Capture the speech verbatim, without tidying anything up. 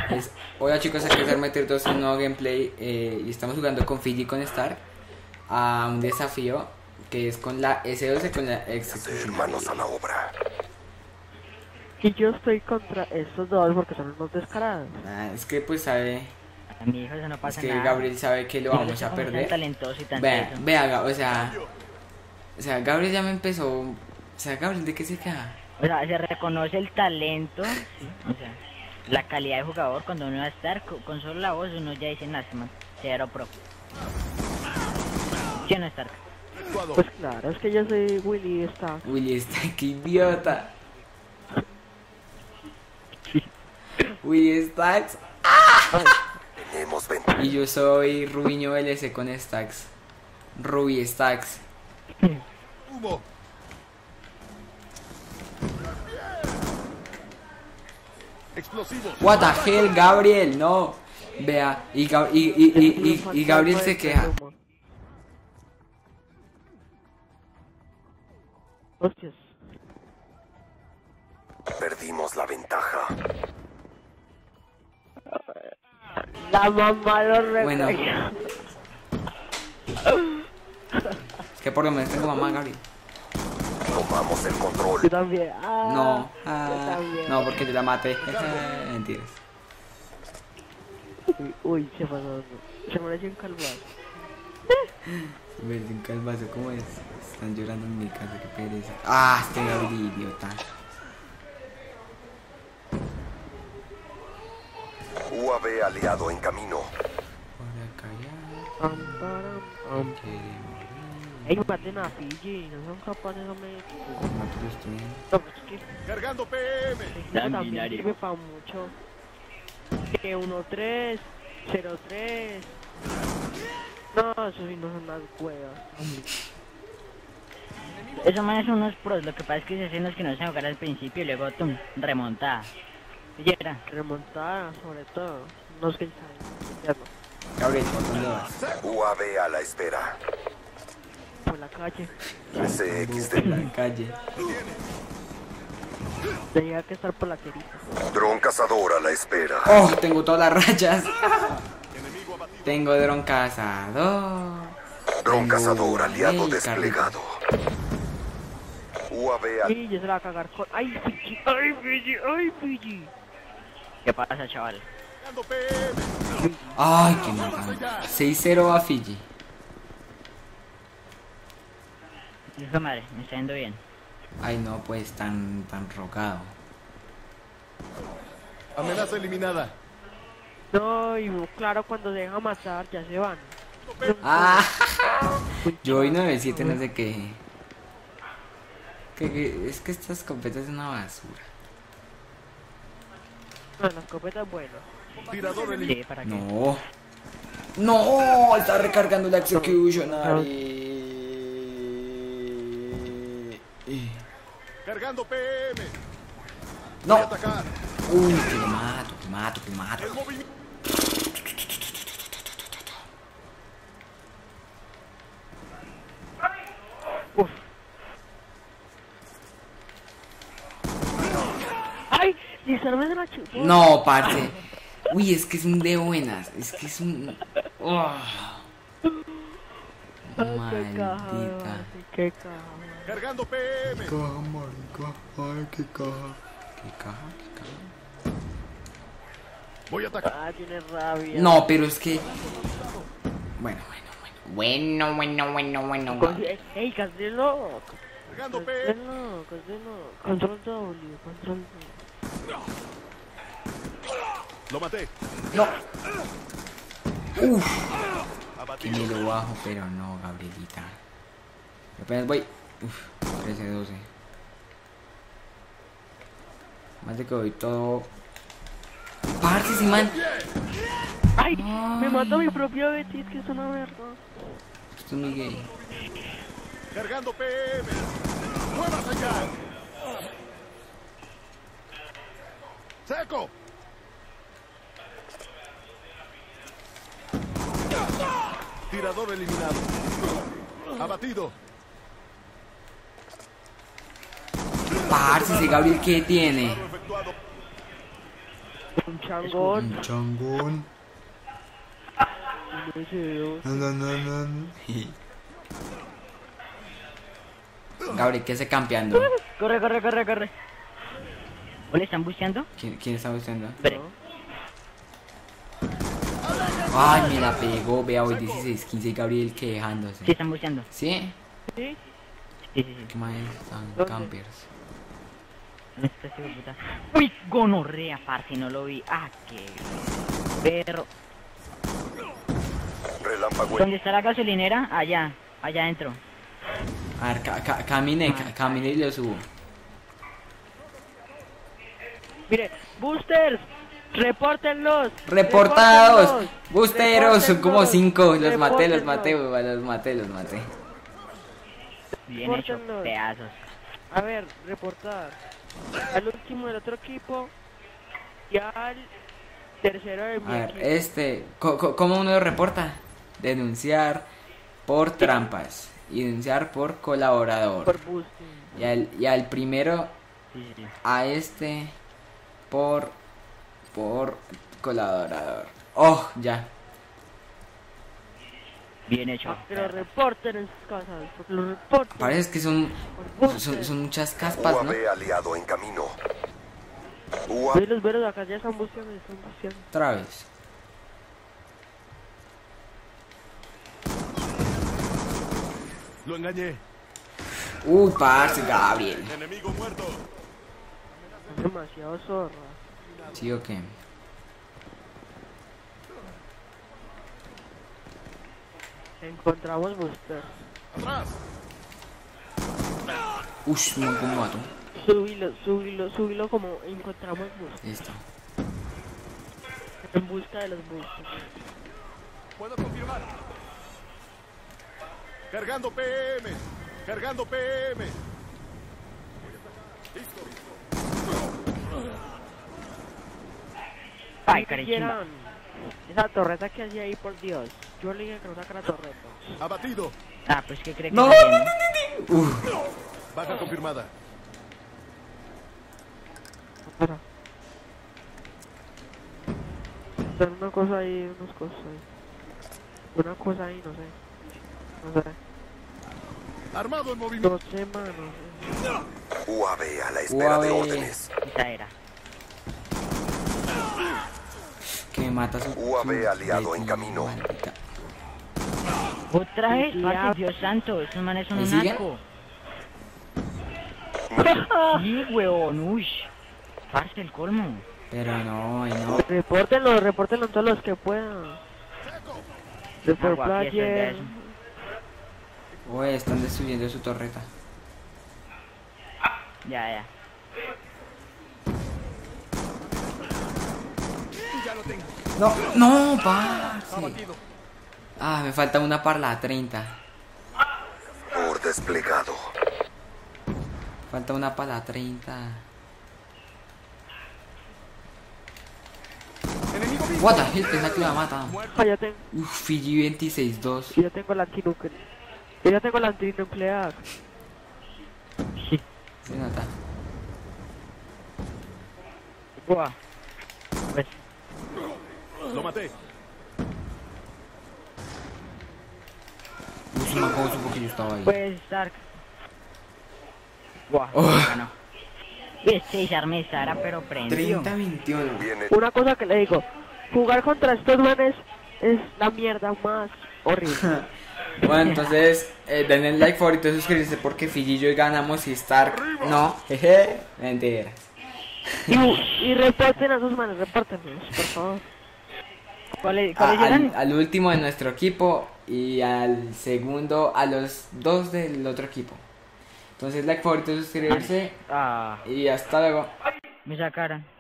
Es, hola chicos, aquí es Armeter dos, un nuevo gameplay eh, y estamos jugando con Fiji con Star a un desafío que es con la S doce con la Execution. Manos a la obra. Y yo estoy contra estos dos porque son unos descarados. Ah, es que pues sabe, A mi hijo eso no es pasa que nada. Gabriel sabe que lo Yo vamos soy a como tan perder. talentoso y tan Vea, teso. vea, o sea, o sea, Gabriel ya me empezó, o sea, Gabriel, ¿de qué se queda? O sea, se reconoce el talento, ¿sí? O sea, la calidad de jugador cuando uno va a estar con, con solo la voz, uno ya dice, nada, man, cero pro. ¿Sí o no, Stark? Pues claro, es que yo soy Willy Stark. Willy está que idiota. Willy Stacks. Tenemos ventaja. Y yo soy Rubiño L S con Stacks. Ruby Stacks. Humo. Explosivos. What the hell, Gabriel, no. Vea, y, Gab- y, y, y, y, y Gabriel se queja. Hostias. Perdimos la ventaja. La mamá lo recogió. Bueno. Es que por lo menos tengo mamá, Gabriel. Tomamos el Yo control. también. Ah, No, yo ah, también. no, porque yo la maté. Mentiras. Uy, uy, se pasó. Se merece un calvazo. Ver un calvazo, ¿cómo es? Están llorando en mi casa, qué pereza. Ah, este Gabriel, idiota. U A V aliado en camino. Por acá ya. Pam, param, pam. Quiere morir. Ey, maten a Fiji, no son capaces de me... Nosotros estoy- No, pues es que Cargando P M. eso Dan también binario. sirve para mucho. Que uno tres, cero tres. No, eso sí no son las huevas. Eso man son unos pros, lo que pasa es que se hacen los que no se jugar al principio y luego tum, remontada. Y era. Remontada, sobre todo. No es que saben. Gabriel, ¿por dónde vas? U A V a la espera. Por la calle. C X D. En la calle. Tenía que estar por la querida. Dron cazador a la espera. Oh, tengo todas las rayas. Tengo dron cazador. Dron Tengo cazador aliado Ey, desplegado. U A V a... Y yo se la va a cagar con... ¡Ay, Fiji! ¡Ay, Fiji! ¡Ay, Fiji! ¿Qué pasa, chaval? Ay, qué mal. seis cero a Fiji. Hijo madre, me está yendo bien. Ay, no, pues tan, tan rogado. Amenaza eliminada. No, y claro, cuando se deja matar, ya se van. Ah, yo hoy nueve siete no sé qué. Que, que- es que esta escopeta es una basura. No, la escopeta es buena. Tirador Sí, eliminado. ¿para qué? No. No, está recargando la executionary. Cargando P M. No. Atacar. Uy, que lo mato, que lo mato, que lo mato. El movimiento. Uf. ¡Ay! ¡Y salve de la chupó! No, parce. Uy, es que es un de buenas. Es que es un. Oh. ¡Qué caja! Maldita. ¡Qué caja! Cargando P M. Caja, marica. Ay, qué caja. ¿Qué caja? ¿Qué caja? Voy a atacar. ¡Ah, tiene rabia! No, pero es que. Bueno, bueno, bueno. Bueno, bueno, bueno, bueno. Con- ¡Ey, Cancelo! Cargando P M. Cancelo, Cancelo. Control W, control W. Lo maté. No. Uf. Que Abatido. me lo bajo, pero no, Gabrielita. Apenas voy. Uf, trece doce. Más de que voy todo. Parce, sí, man. ¡Ay! Me mató mi propio Betis, que es una verga. Esto es muy gay. Cargando P M. ¡Muevas allá! ¡Seco! Tirador eliminado. Abatido. Parce, ese Gabriel, ¿qué tiene? Efectuado. Un changón. Un changón. Un ese dos. No, no, no, no, no. Gabriel, ¿qué hace campeando? Corre, corre, corre, corre. ¿O le están buceando? ¿Quién, quién está buscando? Espere. Ay, me la pegó. Vea, hoy dieciséis quince y Gabriel que dejándose. Sí, están buceando. ¿Sí? ¿Sí? Sí, sí, sí. ¿Qué más están? ¿Dónde? Campers. ¿Dónde está este hijo de puta? Uy, gonorrea, parce, no lo vi. Ah, qué perro. Relámpago. ¿Dónde está la gasolinera? Allá, allá adentro. A ver, ca ca camine, ca camine y lo subo. Mire, boosters, repórtenlos. ¡Reportados! repórtenlos, ¡Busteros! Son como repórtenlos, cinco. Los maté, los maté, repórtenlos. los maté, los maté. Bien hecho, Repórtenlos. pedazos. A ver, reportar al último del otro equipo y al tercero de mi A ver, equipo. este, co- co- ¿cómo uno lo reporta? Denunciar por trampas y denunciar por colaborador. Por boosting. Y al, y al primero, Sí, sí, sí. a este, por, por colaborador. Oh, ya. Bien hecho. Ah, que lo reporten en sus casas, porque lo reporten Parece que son, por son, boosters. son muchas caspas, ¿no? U A V aliado en camino. U A Ve los veros acá ya están busteando, ya están busteando. Otra vez. Lo engañé. Uy, parce, Gabriel. Enemigo muerto. Es demasiado zorra. ¿Sí o qué? Encontramos boosters. Atrás. Ush, no, ¿cómo mato? Subilo, subilo, subilo como encontramos boosters. Listo. En busca de los boosters. Puedo confirmar. Cargando P M. Cargando P M. Listo. Ay, Ni carechimba. siquiera esa torreta que hacía ahí, por Dios. Yo le dije que no sacara torreta. Abatido. Ah, pues ¿qué cree que No, está no, haciendo? Uf, Baja confirmada. Espera. Hacer una cosa ahí, unas cosas ahí. Una cosa ahí, no sé. No sé. Armado en movimiento. Dos semanas. U A V a la espera de órdenes. Esa era. que me mata su... U A V su aliado en vecino, camino. maldita. Otra vez, Y parce, ya. Dios santo, esos manes son ¿Ahí un siguen? asco. Sí, huevón, uy. Parce, el colmo. Pero no, ay no. Repórtenlo, repórtenlo todos los que puedan. De por Aguafiestas de player. eso. Uy, están destruyendo su torreta. Ya, ya. Ya lo tengo. No, no, parce. Abatido. Ah, me falta una para la treinta. Por desplegado. Falta una para la treinta. Enemigo vivo. What the hell, pensaba que lo había matado. Ah, ya tengo, Uf, Fiji veintiséis dos. ya tengo la antinuclear. Yo ya tengo la antinuclear. Se nota. Buah. Pues, Lo maté. Uf, no cómo supo que yo estaba ahí. pues, Stark. Buah, Oh. ganó. Este desarme Sara, pero prendió. treinta veintiuno. Viene. Una cosa que le digo, jugar contra estos manes es la mierda más horrible. Bueno, entonces, eh, denle like, favorito, suscribirse porque Fiji y yo ganamos y Stark no. Jeje, mentira. Y, y reporten a esos manes, repórtenlos, por favor. ¿Cuáles A- cuáles al, eran? al último de nuestro equipo y al segundo, a los dos del otro equipo. Entonces, like, favorito, suscribirse Ah, y hasta luego. me sacaron.